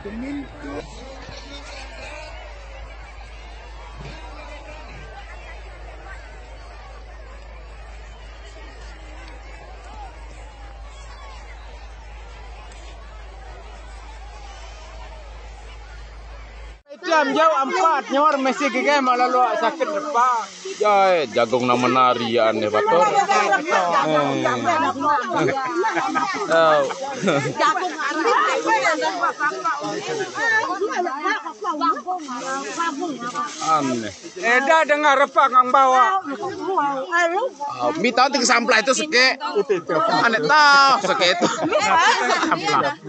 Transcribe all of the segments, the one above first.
Jam jauh 4 nyor Messi gege malah lu sakit depan. Ya jagung nama nari ya aneh bator. Aneh. Eda dengar repak ang bawa. Minta ke samplah itu seke. Aneh tahu seke itu. Samplah.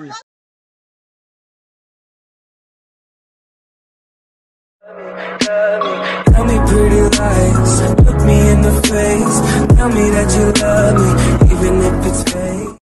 Tell me pretty lies, look me in the face. Tell me that you love me, even if it's